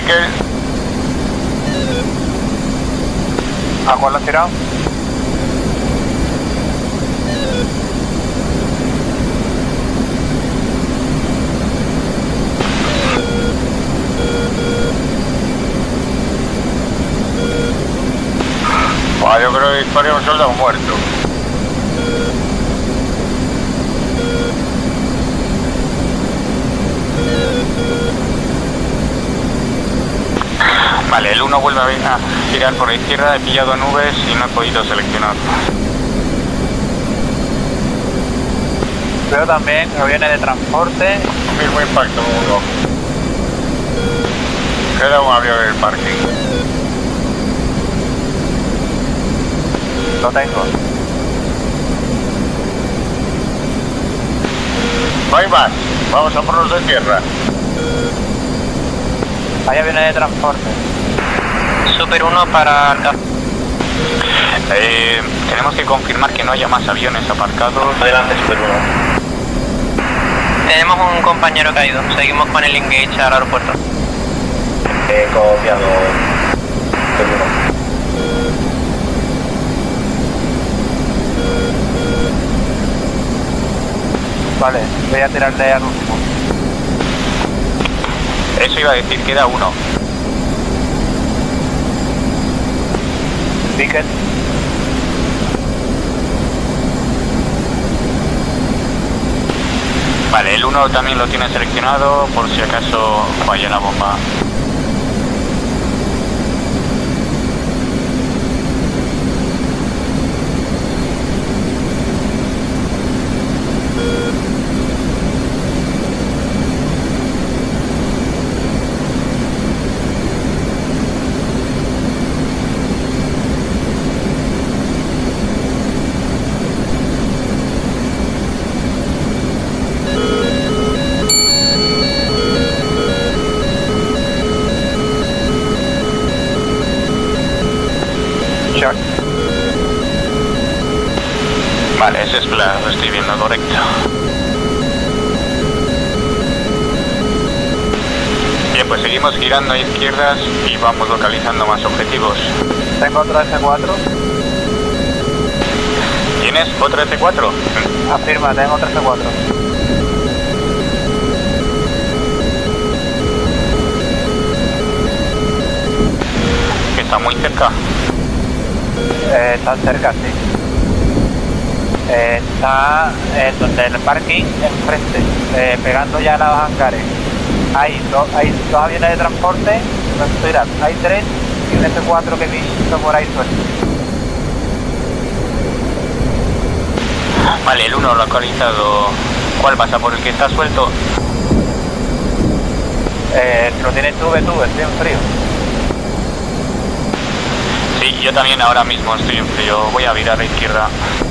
Miquel. ¿A cuál lo has tirado? Yo creo que disparé a un soldado muerto. Vale, el 1 vuelve a girar por la izquierda, he pillado nubes y no he podido seleccionar. Veo también aviones de transporte. Mismo impacto, 1. Queda un avión en el parking. Lo tengo. No hay más, vamos a por los de tierra. Hay aviones de transporte. Super 1 para el campo. Tenemos que confirmar que no haya más aviones aparcados. Adelante, Super 1. Tenemos un compañero caído. Seguimos con el engage al aeropuerto. Copiado. Super 1. Vale, voy a tirarle al último. Eso iba a decir, queda 1. Ticket. Vale, el 1 también lo tiene seleccionado por si acaso falla la bomba. Vale, ese es lo estoy viendo correcto. Bien, pues seguimos girando a izquierdas y vamos localizando más objetivos. Tengo otro S4. ¿Tienes otro F4? Afirma, tengo otro S4. Que está muy cerca. Está cerca, sí. Está donde el parking enfrente, pegando ya a los hangares. Hay dos aviones de transporte, no estoy mirando, hay 3 y un S4 que he visto por ahí suelto. Vale, el 1 localizado. ¿Cuál pasa? ¿Por el que está suelto? Lo tienes tú, estoy en frío. Sí, yo también ahora mismo estoy en frío. Voy a virar a la izquierda.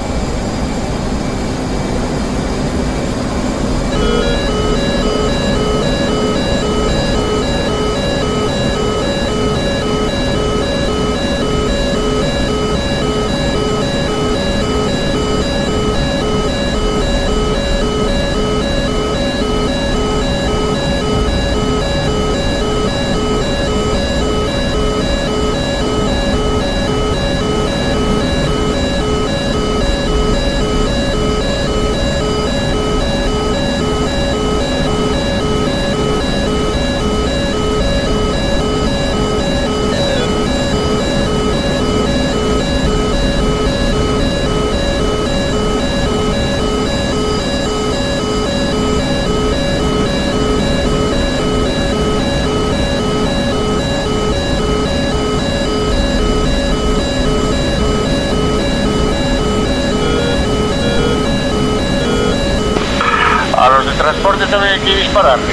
A los de transporte también hay que dispararle.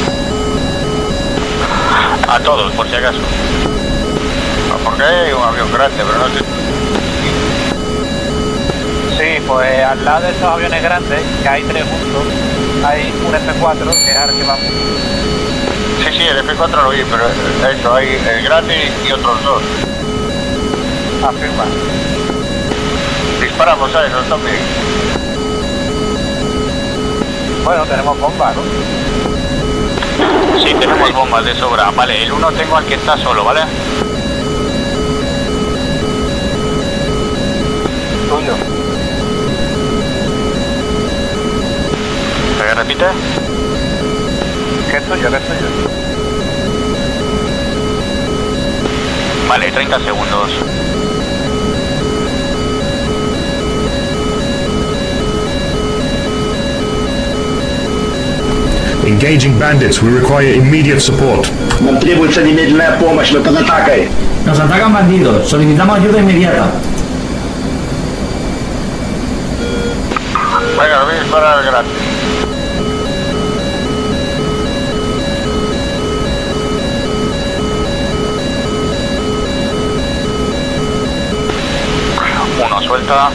A todos, por si acaso. Porque hay un avión grande, pero no sé. Sí, pues al lado de esos aviones grandes, que hay 3 juntos, hay un F4 que es al que vamos. Sí, el F4 lo vi, pero eso, hay el grande y otros 2. Afirma. Disparamos a esos también. Bueno, tenemos bomba, ¿no? Sí, tenemos bombas de sobra. Vale, el 1 tengo al que está solo, ¿vale? Tuyo. ¿Me repite? ¿Qué es tuyo? ¿Qué es tuyo? Vale, 30 segundos. Engaging bandits. We require immediate support. Нам требуется немедленная помощь, мы под атакой. Nos atacan bandidos. Solicitamos ayuda inmediata. Venga, voy a disparar gratis. Uno, suelta.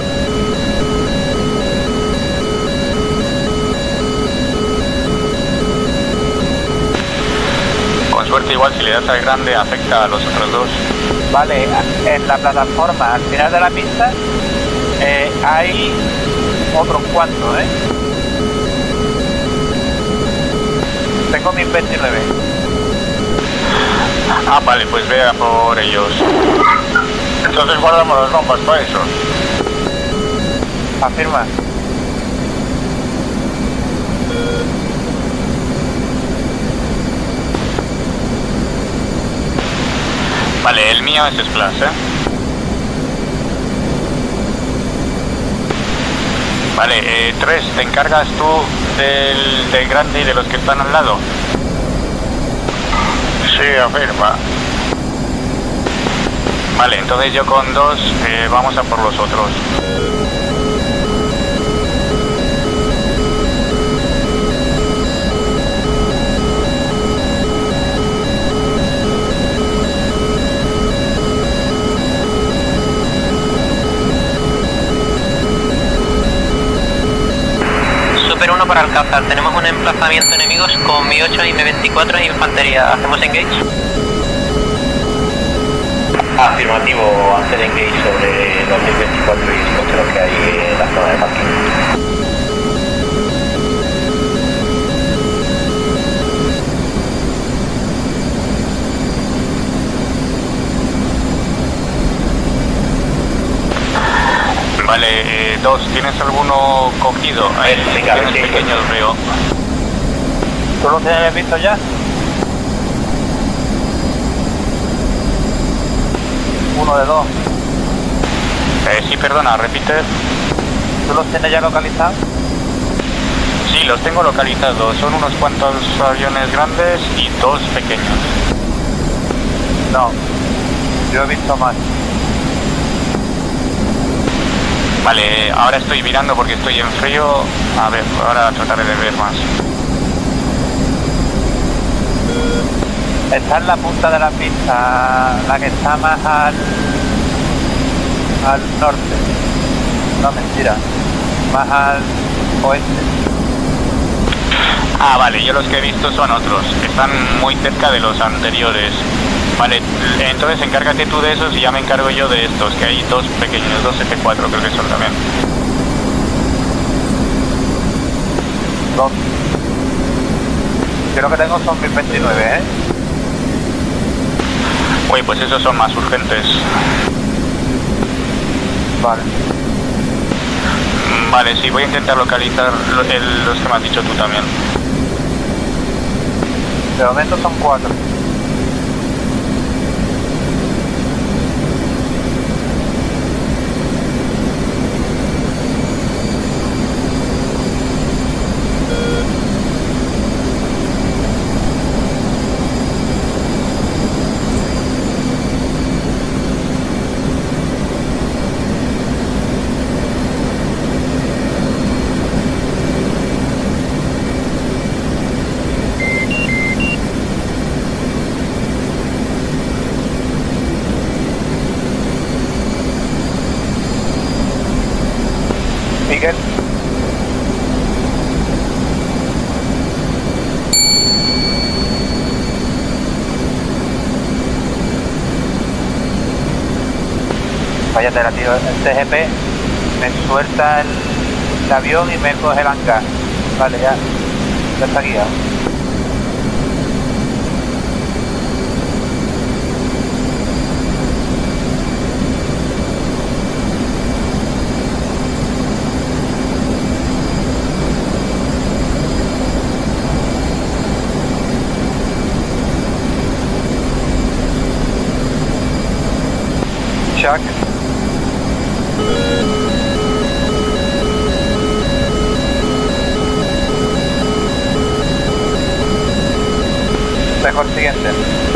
Con suerte igual si le das al grande afecta a los otros dos. Vale, en la plataforma, al final de la pista, hay otros cuantos, Tengo 1029. Ah, vale, pues vea por ellos. Entonces guardamos las bombas para eso. Afirma. Vale, el mío es Splash, Vale, 3, ¿te encargas tú del grande y de los que están al lado? Sí, afirma. Vale, entonces yo con 2 vamos a por los otros. Super 1 para Alcázar. Tenemos un emplazamiento enemigos con Mi 8 y Mi 24 e infantería. ¿Hacemos engage? Afirmativo, hacer engage sobre los 1024 y cocheros que hay en la zona de parking. Vale, 2, ¿tienes alguno cogido? Ahí, venga, tienes sí, pequeños, veo. ¿Tú lo tienes visto ya? Uno de 2. Sí, perdona, repite. ¿Tú los tienes ya localizados? Sí, los tengo localizados. Son unos cuantos aviones grandes y 2 pequeños. No. Yo he visto más. Vale, ahora estoy mirando porque estoy en frío. A ver, ahora trataré de ver más. Está en la punta de la pista, la que está más al norte. No, mentira. Más al oeste. Ah, vale, yo los que he visto son otros. Están muy cerca de los anteriores. Vale, entonces encárgate tú de esos y ya me encargo yo de estos, que hay 2 pequeños, 2 F4 creo que son también. 2. Creo que tengo son 1029, Uy, pues esos son más urgentes. Vale. Vale, sí, voy a intentar localizar los que me has dicho tú también. De momento son 4. Miguel. Vaya tela, tío. El TGP me suelta el avión y me coge el hangar. Vale, ya está guiado. Chuck. Dejo el siguiente.